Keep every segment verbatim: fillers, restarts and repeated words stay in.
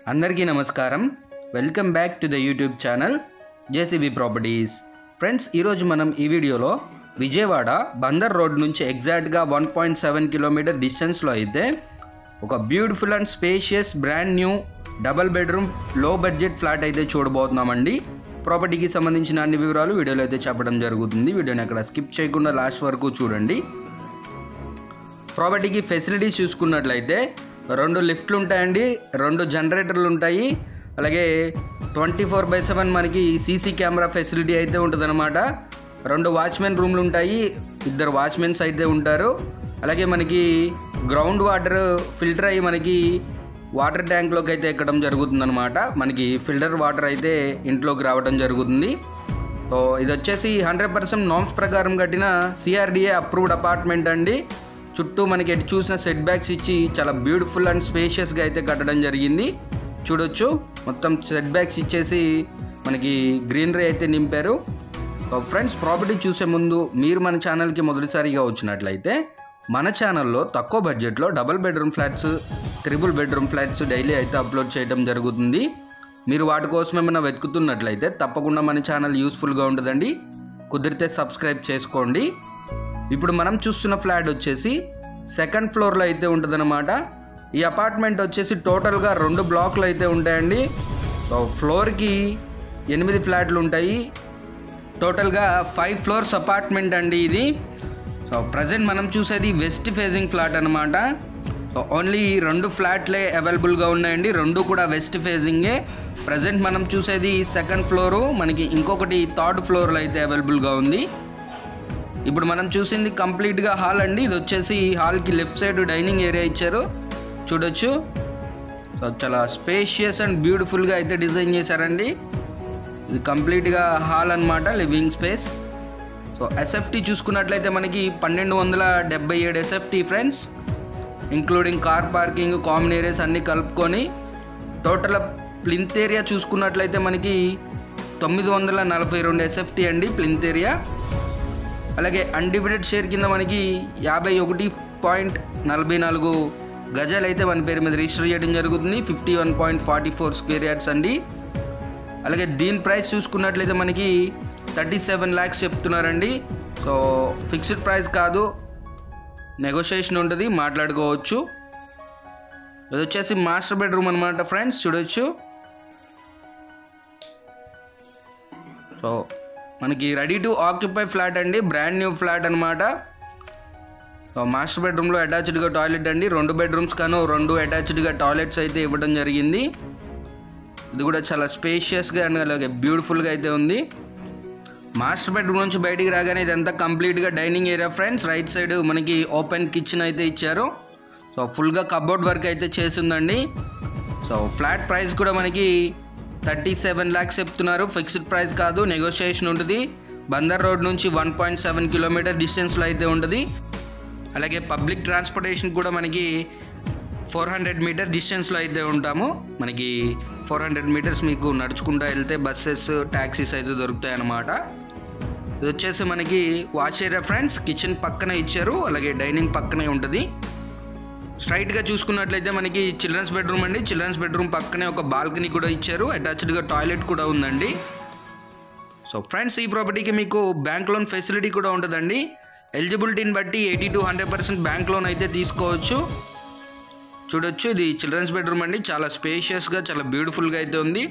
అందరికీ నమస్కారం. Welcome back to the YouTube channel JCB properties. Friends, ఈరోజు మనం ఈ వీడియోలో విజయవాడ బందర్ రోడ్ నుంచి ఎగ్జాక్ట్గా వన్ పాయింట్ సెవెన్ కిలోమీటర్ డిస్టెన్స్లో అయితే ఒక beautiful and spacious brand new double bedroom లో బడ్జెట్ ఫ్లాట్ అయితే చూడబోతున్నామండి. ప్రాపర్టీకి సంబంధించిన అన్ని వివరాలు వీడియోలో అయితే చెప్పడం జరుగుతుంది. వీడియోని అక్కడ స్కిప్ చేయకుండా లాస్ట్ వరకు చూడండి. ప్రాపర్టీకి ఫెసిలిటీస్ చూసుకున్నట్లయితే రెండు లిఫ్ట్లు ఉంటాయండి, రెండు జనరేటర్లు ఉంటాయి, అలాగే ట్వంటీ ఫోర్ బై సెవెన్ మనకి సీసీ కెమెరా ఫెసిలిటీ అయితే ఉంటుందన్నమాట. రెండు వాచ్మెన్ రూమ్లు ఉంటాయి, ఇద్దరు వాచ్మెన్స్ అయితే ఉంటారు. అలాగే మనకి గ్రౌండ్ వాటర్ ఫిల్టర్ అయ్యి మనకి వాటర్ ట్యాంక్లోకి అయితే ఎక్కడం జరుగుతుందన్నమాట. మనకి ఫిల్టర్ వాటర్ అయితే ఇంట్లోకి రావడం జరుగుతుంది. సో ఇది వచ్చేసి హండ్రెడ్ పర్సెంట్ నామ్స్ ప్రకారం కట్టిన సిఆర్డిఏ అప్రూవ్డ్ అపార్ట్మెంట్ అండి. చుట్టూ మనకి ఎటు చూసిన సెట్ బ్యాక్స్ ఇచ్చి చాలా బ్యూటిఫుల్ అండ్ స్పేషియస్గా అయితే కట్టడం జరిగింది. చూడొచ్చు, మొత్తం సెట్ బ్యాక్స్ ఇచ్చేసి మనకి గ్రీనరీ అయితే నింపారు. సో ఫ్రెండ్స్, ప్రాపర్టీ చూసే ముందు మీరు మన ఛానల్కి మొదటిసారిగా వచ్చినట్లయితే మన ఛానల్లో తక్కువ బడ్జెట్లో double bedroom flats, triple bedroom flats daily అయితే అప్లోడ్ చేయడం జరుగుతుంది. మీరు వాటి కోసం ఏమైనా వెతుకుతున్నట్లయితే తప్పకుండా మన ఛానల్ యూస్ఫుల్గా ఉంటుందండి. కుదిరితే సబ్స్క్రైబ్ చేసుకోండి. ఇప్పుడు మనం చూస్తున్న ఫ్లాట్ వచ్చేసి సెకండ్ ఫ్లోర్లో అయితే ఉంటుందన్నమాట. ఈ అపార్ట్మెంట్ వచ్చేసి టోటల్గా రెండు బ్లాక్లు అయితే ఉంటాయండి. సో ఫ్లోర్కి ఎనిమిది ఫ్లాట్లు ఉంటాయి. టోటల్గా ఫైవ్ ఫ్లోర్స్ అపార్ట్మెంట్ అండి ఇది. సో ప్రజెంట్ మనం చూసేది వెస్ట్ ఫేజింగ్ ఫ్లాట్ అనమాట. సో ఓన్లీ రెండు ఫ్లాట్లే అవైలబుల్గా ఉన్నాయండి, రెండు కూడా వెస్ట్ ఫేజింగే. ప్రజెంట్ మనం చూసేది సెకండ్ ఫ్లోరు, మనకి ఇంకొకటి థర్డ్ ఫ్లోర్లో అయితే అవైలబుల్గా ఉంది. ఇప్పుడు మనం చూసింది కంప్లీట్గా హాల్ అండి. ఇది వచ్చేసి హాల్కి లెఫ్ట్ సైడ్ డైనింగ్ ఏరియా ఇచ్చారు, చూడొచ్చు. సో చాలా స్పేషియస్ అండ్ బ్యూటిఫుల్గా అయితే డిజైన్ చేశారండి. ఇది కంప్లీట్గా హాల్ అనమాట, లివింగ్ స్పేస్. సో ఎస్ఎఫ్టీ చూసుకున్నట్లయితే మనకి పన్నెండు వందల డెబ్బై ఏడు SFT friends, including car parking, common areas అన్నీ కలుపుకొని. టోటల్ ప్లింత్ ఏరియా చూసుకున్నట్లయితే మనకి తొమ్మిది వందల నలభై రెండు ఎస్ఎఫ్టీ అండి ప్లింత్ ఏరియా. అలాగే అన్డివైడెడ్ షేర్ కింద మనకి యాభై ఒకటి పాయింట్ నలభై నాలుగు గజాలు అయితే మన పేరు మీద రిజిస్టర్ చేయడం జరుగుతుంది. Fifty one point forty four square yards అండి. అలాగే దీని ప్రైస్ చూసుకున్నట్లయితే మనకి థర్టీ సెవెన్ ల్యాక్స్ చెప్తున్నారండి. సో ఫిక్స్డ్ ప్రైస్ కాదు, నెగోషియేషన్ ఉంటుంది, మాట్లాడుకోవచ్చు. ఇది వచ్చేసి మాస్టర్ బెడ్రూమ్ అనమాట ఫ్రెండ్స్, చూడొచ్చు. సో మనకి రెడీ టు ఆక్యుపై ఫ్లాట్ అండి, బ్రాండ్ న్యూ ఫ్లాట్ అనమాట. సో మాస్టర్ బెడ్రూమ్లో అటాచ్డ్గా టాయిలెట్ అండి. రెండు బెడ్రూమ్స్ కాను రెండు అటాచ్డ్గా టాయిలెట్స్ అయితే ఇవ్వడం జరిగింది. ఇది కూడా చాలా స్పేషియస్గా అండ్ అలాగే బ్యూటిఫుల్గా అయితే ఉంది. మాస్టర్ బెడ్రూమ్ నుంచి బయటికి రాగానే ఇదంతా కంప్లీట్గా dining area friends. Right side మనకి ఓపెన్ కిచెన్ అయితే ఇచ్చారు. సో ఫుల్గా కబోర్డ్ వర్క్ అయితే చేసిందండి. సో ఫ్లాట్ ప్రైస్ కూడా మనకి థర్టీ సెవెన్ ల్యాక్స్ చెప్తున్నారు, ఫిక్స్డ్ ప్రైస్ కాదు, నెగోషియేషన్ ఉంటుంది. బందర్ రోడ్ నుంచి వన్ పాయింట్ సెవెన్ కిలోమీటర్ డిస్టెన్స్లో అయితే ఉంటుంది. అలాగే పబ్లిక్ ట్రాన్స్పోర్టేషన్ కూడా మనకి ఫోర్ హండ్రెడ్ మీటర్ డిస్టెన్స్లో అయితే ఉంటాము. మనకి ఫోర్ హండ్రెడ్ మీటర్స్ మీకు నడుచుకుంటూ వెళ్తే బస్సెస్, ట్యాక్సీస్ అయితే దొరుకుతాయి అన్నమాట. ఇది వచ్చేసి మనకి వాష్ ఏరియా ఫ్రెండ్స్, కిచెన్ పక్కన ఇచ్చారు, అలాగే డైనింగ్ పక్కనే ఉంటుంది. స్ట్రైట్గా చూసుకున్నట్లయితే మనకి చిల్డ్రన్స్ బెడ్రూమ్ అండి. చిల్డ్రన్స్ బెడ్రూమ్ పక్కనే ఒక బాల్కనీ కూడా ఇచ్చారు, అటాచ్డ్గా టాయిలెట్ కూడా ఉందండి. సో ఫ్రెండ్స్, ఈ ప్రాపర్టీకి మీకు బ్యాంక్ లోన్ ఫెసిలిటీ కూడా ఉంటుందండి. ఎలిజిబిలిటీని బట్టి eighty to hundred percent bank loan అయితే తీసుకోవచ్చు. చూడొచ్చు, ఇది చిల్డ్రన్స్ బెడ్రూమ్ అండి, చాలా స్పేషియస్గా చాలా బ్యూటిఫుల్గా అయితే ఉంది.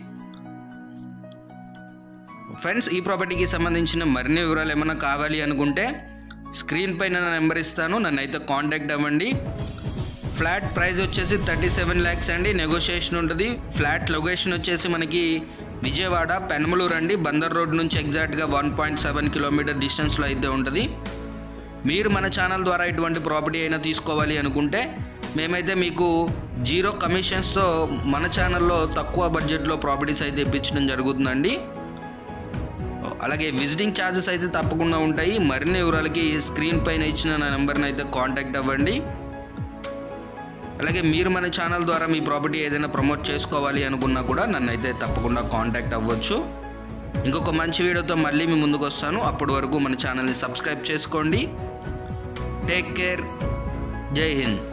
ఫ్రెండ్స్, ఈ ప్రాపర్టీకి సంబంధించిన మరిన్ని వివరాలు ఏమైనా కావాలి అనుకుంటే స్క్రీన్ పైన నా నెంబర్ ఇస్తాను, నన్ను అయితే కాంటాక్ట్ అవ్వండి. ఫ్లాట్ ప్రైస్ వచ్చేసి థర్టీ సెవెన్ ల్యాక్స్ అండి, నెగోషియేషన్ ఉంటుంది. ఫ్లాట్ లొకేషన్ వచ్చేసి మనకి విజయవాడ పెనమలూరు అండి. బందర్ రోడ్ నుంచి ఎగ్జాక్ట్గా వన్ పాయింట్ సెవెన్ కిలోమీటర్ డిస్టెన్స్లో అయితే ఉంటుంది. మీరు మన ఛానల్ ద్వారా ఇటువంటి ప్రాపర్టీ అయినా తీసుకోవాలి అనుకుంటే మేమైతే మీకు జీరో కమిషన్స్తో మన ఛానల్లో తక్కువ బడ్జెట్లో ప్రాపర్టీస్ అయితే ఇప్పించడం జరుగుతుందండి. అలాగే విజిటింగ్ ఛార్జెస్ అయితే తప్పకుండా ఉంటాయి. మరిన్ని వివరాలకి స్క్రీన్ పైన ఇచ్చిన నా నెంబర్ని అయితే కాంటాక్ట్ అవ్వండి. అలాగే మీరు మన ఛానల్ ద్వారా మీ ప్రాపర్టీ ఏదైనా ప్రమోట్ చేసుకోవాలి అనుకున్నా కూడా నన్ను అయితే తప్పకుండా కాంటాక్ట్ అవ్వచ్చు. ఇంకొక మంచి వీడియోతో మళ్ళీ మీ ముందుకు వస్తాను. అప్పటి వరకు మన ఛానల్ని సబ్స్క్రైబ్ చేసుకోండి. Take care. జై హింద్.